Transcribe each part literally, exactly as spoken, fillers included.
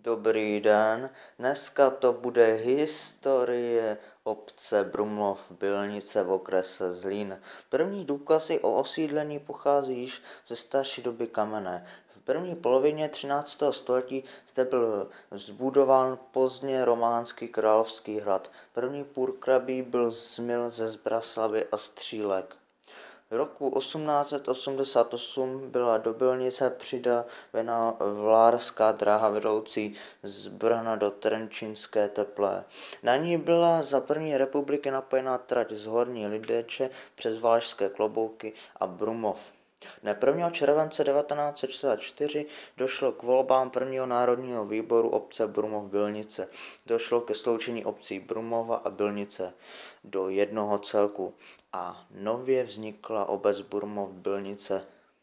Dobrý den, dneska to bude historie obce Brumlov Bylnice v okrese Zlín. První důkazy o osídlení pochází již ze starší doby kamenné. V první polovině třináctého století zde byl zbudován pozdně románský královský hrad. První purkrabí byl Zmil ze Zbraslavy a Střílek. V roku osmnáct set osmdesát osm byla do Bylnice přidavena vlárská dráha vedoucí z Brna do Trenčínské Teplé. Na ní byla za první republiky napojena trať z Horní Lideče přes Valašské Klobouky a Brumov. Dne prvního července devatenáct set šedesát čtyři došlo k volbám prvního národního výboru obce Brumov Bylnice. Došlo ke sloučení obcí Brumova a Bylnice do jednoho celku a nově vznikla obec Brumov Bylnice,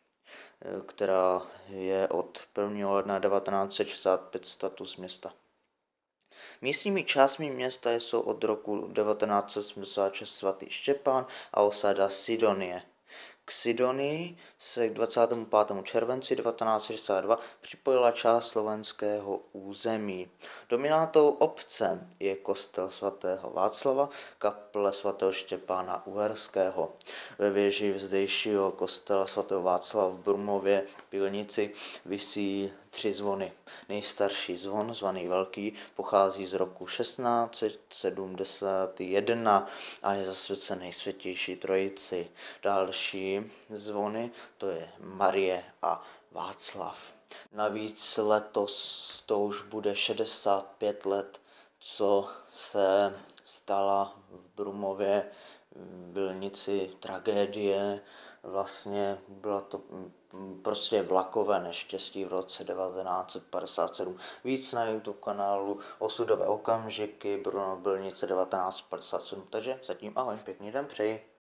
která je od prvního ledna devatenáct set šedesát pět status města. Místními částmi města jsou od roku devatenáct set sedmdesát šest svatý Štěpán a osada Sidonie. K Sidonii se k dvacátému pátému červenci devatenáct set šedesát dva připojila část slovenského území. Dominátou obce je kostel svatého Václava, kaple svatého Štěpána Uherského. Ve věži zdejšího kostela svatého Václava v Brumově Bylnici visí tři zvony. Nejstarší zvon, zvaný Velký, pochází z roku šestnáct set sedmdesát jedna a je zasvěcen Nejsvětější Trojici. Další zvony, to je Marie a Václav. Navíc letos to už bude šedesát pět let, co se stala v Brumově Bylnici tragédie. Vlastně bylo to prostě vlakové neštěstí v roce devatenáct set padesát sedm. Víc na YouTube kanálu Osudové okamžiky Brno Bylnice devatenáct set padesát sedm. Takže zatím ahoj, pěkný den přeji.